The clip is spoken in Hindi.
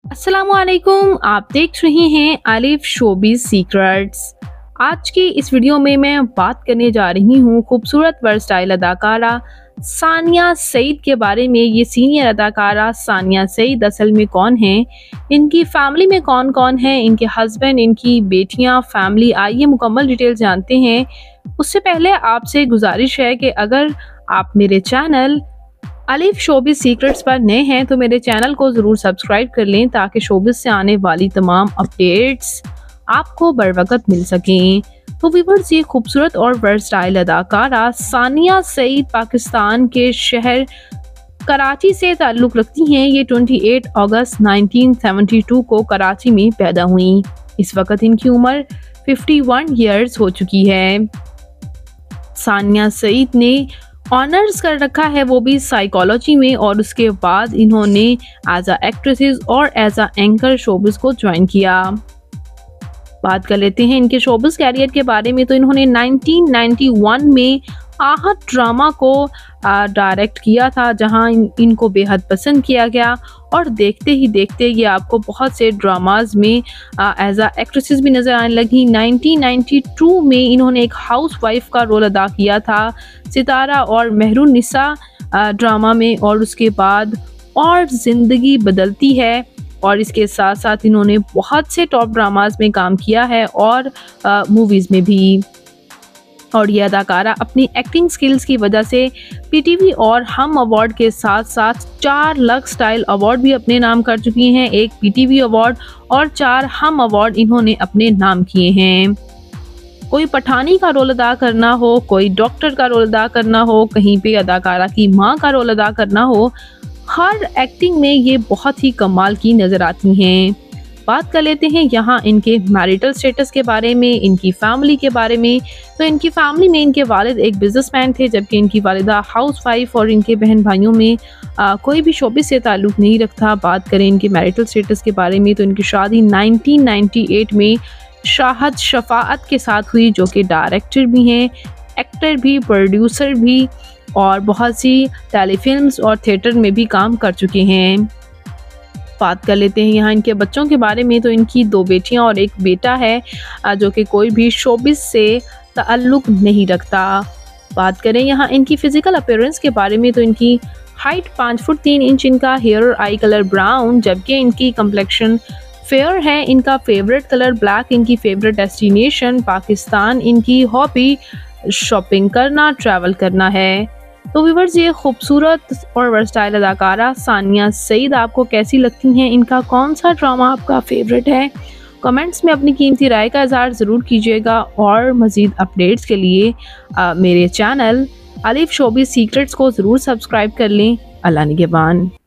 अस्सलामुअलैकुम, आप देख रहे हैं अलिफ शोबिज़ सीक्रेट्स। आज की इस वीडियो में मैं बात करने जा रही हूँ खूबसूरत वर्सटाइल अदाकारा सानिया सईद के बारे में। ये सीनियर अदाकारा सानिया सईद असल में कौन है, इनकी फैमिली में कौन कौन है, इनके हस्बैंड, इनकी बेटियाँ, फैमिली, आइए मुकम्मल डिटेल जानते हैं। उससे पहले आपसे गुजारिश है कि अगर आप मेरे चैनल अलिफ शोबिज़ सीक्रेट्स पर नए हैं तो मेरे चैनल को ज़रूर सब्सक्राइब कर लें ताकि शोबिज़ से आने वाली तमाम अपडेट्स आपको बर वक्त मिल सकें। तो व्यूअर्स, ये खूबसूरत और वर्सटाइल अदाकारा सानिया सईद पाकिस्तान के शहर कराची से ताल्लुक़ रखती हैं। ये 28 अगस्त 1972 को कराची में पैदा हुई। इस वक्त इनकी उम्र 51 ईयर्स हो चुकी है। सानिया सईद ने ऑनर्स कर रखा है, वो भी साइकोलॉजी में, और उसके बाद इन्होंने एज अ एक्ट्रेसेस और एज अ एंकर शोबिज़ को ज्वाइन किया। बात कर लेते हैं इनके शोबिज़ कैरियर के बारे में। तो इन्होंने 1991 में आहट ड्रामा को डायरेक्ट किया था, जहां इनको बेहद पसंद किया गया और देखते ही देखते ये आपको बहुत से ड्रामाज में एज अ एक्ट्रेसेस भी नज़र आने लगी। 1992 में इन्होंने एक हाउस वाइफ का रोल अदा किया था सितारा और मेहरुन्निसा ड्रामा में, और उसके बाद और ज़िंदगी बदलती है, और इसके साथ साथ इन्होंने बहुत से टॉप ड्रामाज में काम किया है और मूवीज़ में भी। और ये अदाकारा अपनी एक्टिंग स्किल्स की वजह से पीटीवी और हम अवार्ड के साथ साथ 4 लक्स स्टाइल अवार्ड भी अपने नाम कर चुकी हैं। एक पीटीवी अवार्ड और 4 हम अवार्ड इन्होंने अपने नाम किए हैं। कोई पठानी का रोल अदा करना हो, कोई डॉक्टर का रोल अदा करना हो, कहीं पे अदाकारा की माँ का रोल अदा करना हो, हर एक्टिंग में ये बहुत ही कमाल की नज़र आती हैं। बात कर लेते हैं यहाँ इनके मैरिटल स्टेटस के बारे में, इनकी फैमिली के बारे में। तो इनकी फैमिली में इनके वालिद एक बिजनेसमैन थे, जबकि इनकी वालिदा हाउसवाइफ, और इनके बहन भाइयों में कोई भी शोबिज़ से ताल्लुक़ नहीं रखता। बात करें इनके मैरिटल स्टेटस के बारे में तो इनकी शादी 1998 में शाहद शफाअत के साथ हुई, जो कि डायरेक्टर भी हैं, एक्टर भी, प्रोड्यूसर भी, और बहुत सी टेलीफिल्म्स और थिएटर में भी काम कर चुके हैं। बात कर लेते हैं यहाँ इनके बच्चों के बारे में। तो इनकी 2 बेटियां और 1 बेटा है, जो कि कोई भी शोबिज़ से ताल्लुक़ नहीं रखता। बात करें यहाँ इनकी फ़िज़िकल अपीयरेंस के बारे में तो इनकी हाइट 5 फुट 3 इंच, इनका हेयर और आई कलर ब्राउन, जबकि इनकी कम्प्लेक्शन फेयर है। इनका फेवरेट कलर ब्लैक, इनकी फेवरेट डेस्टिनेशन पाकिस्तान, इनकी हॉबी शॉपिंग करना, ट्रैवल करना है। तो व्यूअर्स, ये खूबसूरत और वर्सटाइल अदाकारा सानिया सईद आपको कैसी लगती हैं? इनका कौन सा ड्रामा आपका फेवरेट है? कमेंट्स में अपनी कीमती राय का इज़हार ज़रूर कीजिएगा, और मज़ीद अपडेट्स के लिए मेरे चैनल अलिफ शोबिज़ सीक्रेट्स को ज़रूर सब्सक्राइब कर लें। अल्लाह निगहबान।